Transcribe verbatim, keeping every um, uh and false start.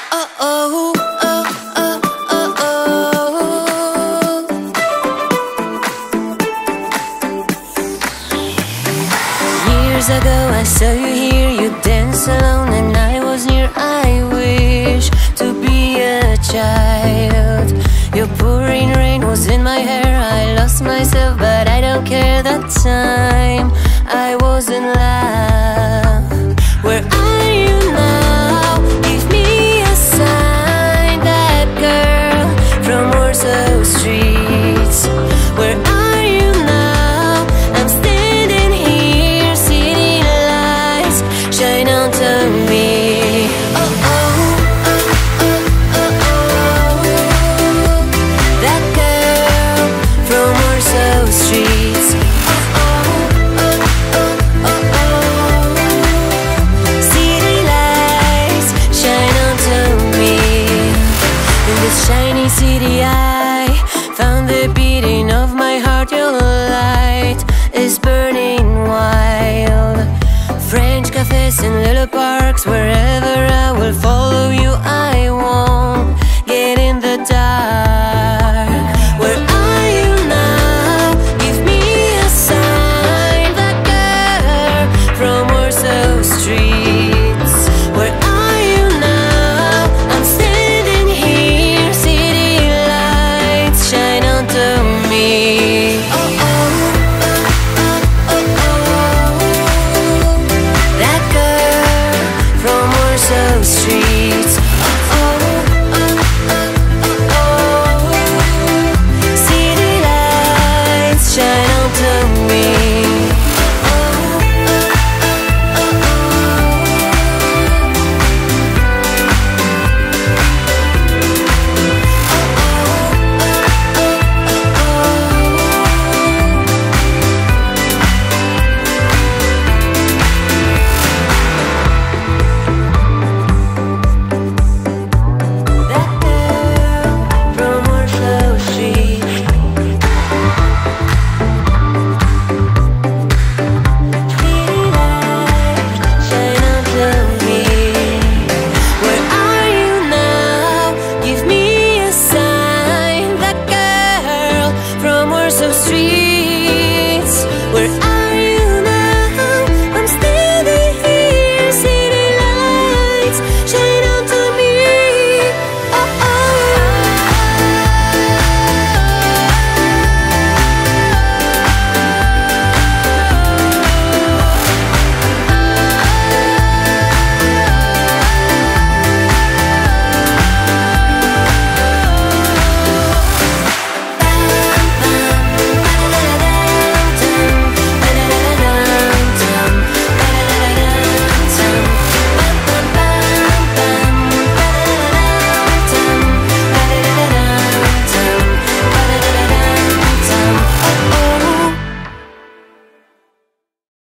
Oh, oh, oh, oh, oh, oh. Years ago I saw you here, you danced alone and I was near. I wish to be a child. Your pouring rain was in my hair. I lost myself but I don't care. That time I was in love. Where are you now? Give me a sign. That girl from Warsaw streets. Where are you now? I'm standing here. City lights shine onto me. Oh, oh, oh, oh, oh, oh. That girl from Warsaw streets. Oh, oh, oh, oh, oh. City lights shine onto me. In this shiny city I found the beating of my heart. Your light is burning wild. French cafes and little parks, wherever I will follow you. I won't get in the dark. Where are you now? Give me a sign. That girl from Warsaw streets. Where are you now? I'm standing here. City lights shine onto me. Oh, oh, oh, oh, oh. That girl from Warsaw streets.